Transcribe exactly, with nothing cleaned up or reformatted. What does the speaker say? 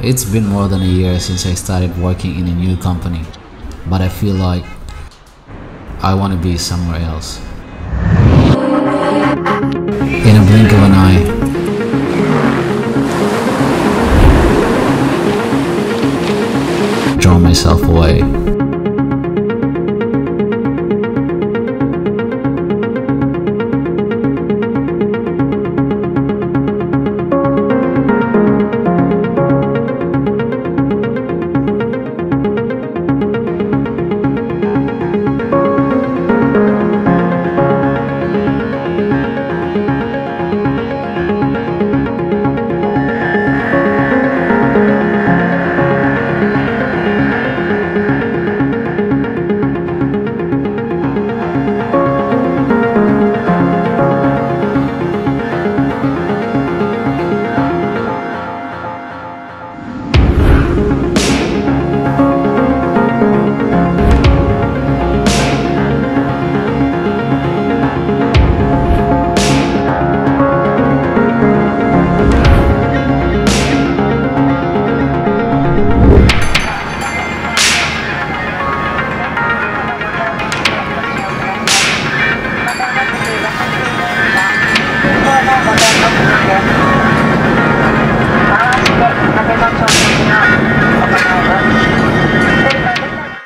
It's been more than a year since I started working in a new company, but I feel like I want to be somewhere else. In a blink of an eye, draw myself away.